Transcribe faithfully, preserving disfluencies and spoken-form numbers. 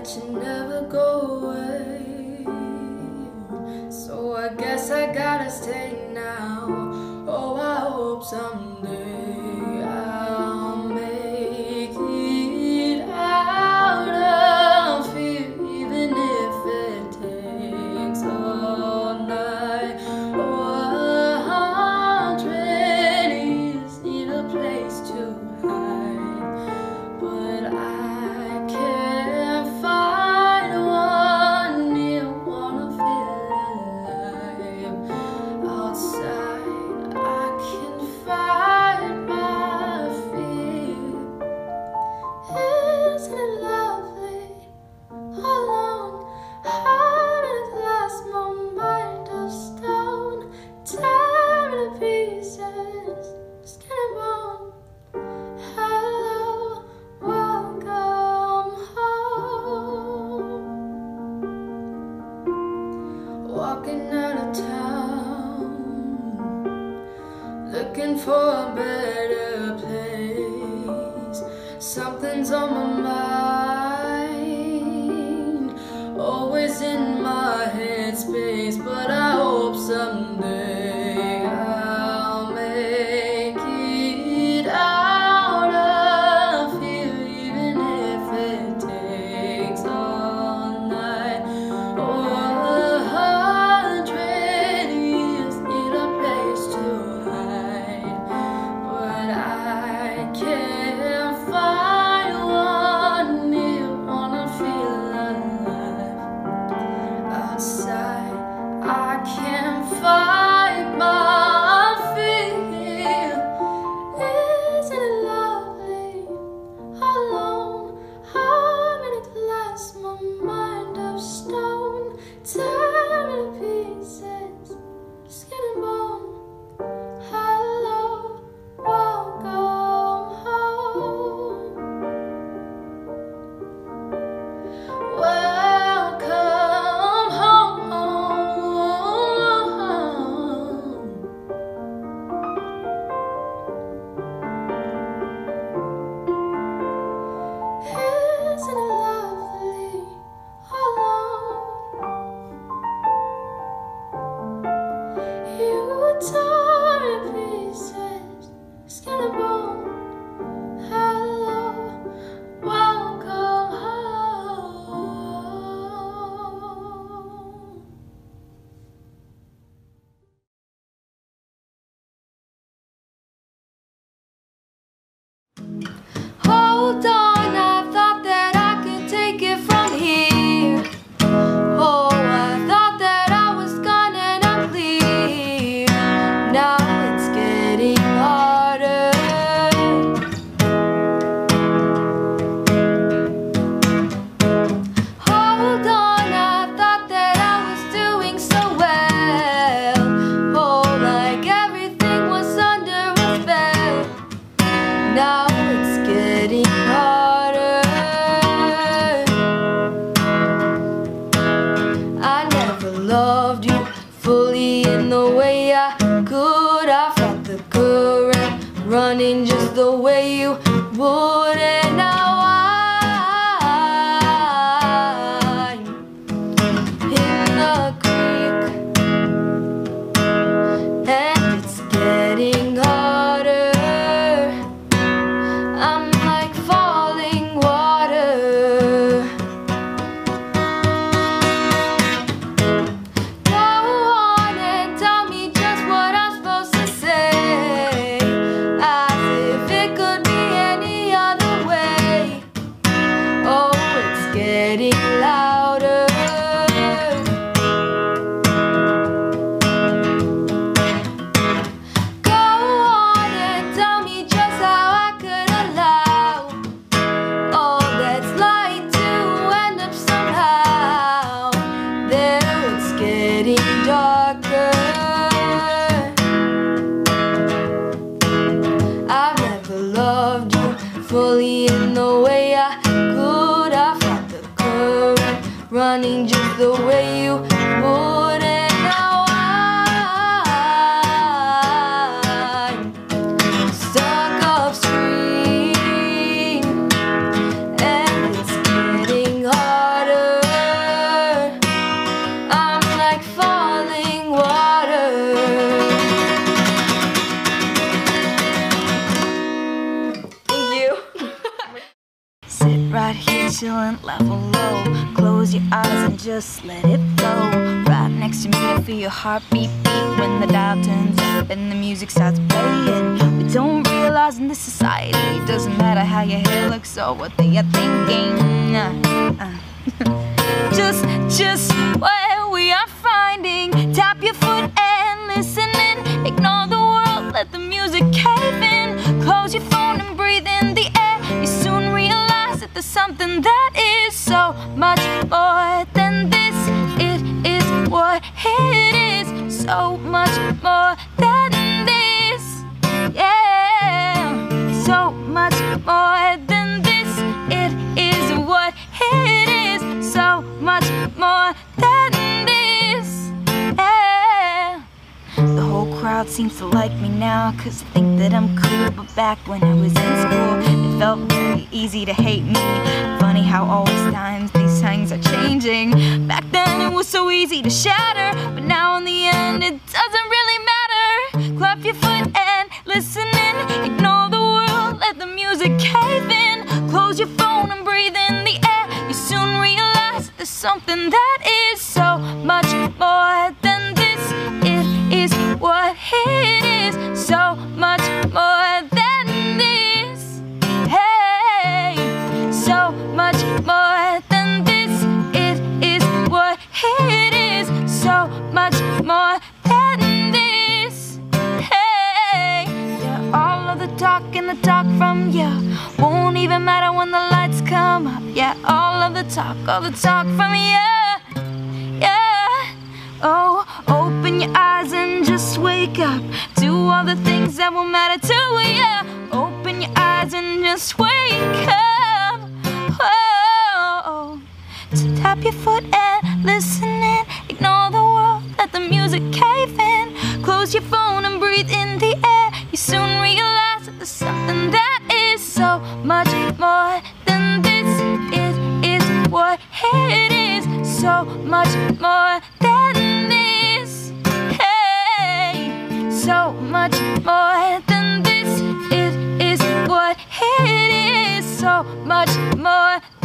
that you never go away. So I guess I gotta stay now. Oh, I hope someday I'll make it out of here, even if it takes all night or a hundred years. Need a place to hide, but I can't find one near. Wanna feel alive outside. I can fight my fear. Isn't it lovely? Alone, heart in a glass, my mind of stone, tearing to pieces, skin and bone. Hello, welcome home. Walking out of town, looking for a better place. Something's on my mind, always in my headspace. But I hope someday I'll make it out of here, even if it takes all night or a hundred years. Need a place to hide, but I can't find one near. Wanna feel alive outside. I can't fight my fear. Isn't it lovely? Alone, heart in a glass, my mind of stone, tearing to pieces, skin and bone. Hello, welcome home. Welcome home. Isn't it lovely? Alone, you were torn to pieces, skin and bone. Hello, welcome home. Hold on, I thought that I could take it from here. Oh, I thought that I was gone and I'm clear. Now it's getting harder. Hold on, I thought that I was doing so well. Oh, like everything was under a spell. Now it's getting harder. I never loved you fully in the way I could. I felt the current running just the way you would, and now I'm in the creek, and it's getting harder. I'm like falling water. Go on and tell me just what I'm supposed to say, as if it could be any other way. Oh, it's getting louder. Go on and tell me just how I could allow all that's light to end up somehow. There, it's getting darker. I've never loved you fully in the way I could. I felt the current running just the way you would, and now I'm stuck upstream, and it's getting harder. chillin', level low. Close your eyes and just let it flow. Right next to me, I feel your heartbeat beat when the dial turns up and the music starts playing. We don't realize in this society it doesn't matter how your hair looks or what they are thinking. Uh, uh. just, just where we are finding. Tap your foot and listen in. Ignore the world, let the music cave in. Close your phone and breathe in the air. You soon realize that there's something that is so much more than this. It is what it is, so much more than this. Yeah, so much more than this. It is what it is, so much more than this. Yeah. The whole crowd seems to like me now, cause I think that I'm cool. But back when I was in school, it felt very easy to hate me. Funny how always times these things are changing. Back then it was so easy to shatter, but now in the end it doesn't really matter. Clap your foot and listen in. Ignore the world, let the music cave in. Close your phone and breathe in the air. You soon realize there's something that is so much more than this. It is what it is, so much more than this. Hey, so much more than this. It is what it is, so much more than this. Hey, yeah, all of the talk and the talk from you won't even matter when the lights come up. Yeah, all of the talk, all the talk from you. Yeah, oh, open your eyes and just wake up to all the things that will matter to you. Open your eyes and just wake up. Oh, so tap your foot and listen in. Ignore the world, let the music cave in. Close your phone and breathe in the air. You soon realize that there's something that is so much more than this. It is what it is, so much more than this. Hey, so much more than this. It is what it is, so much more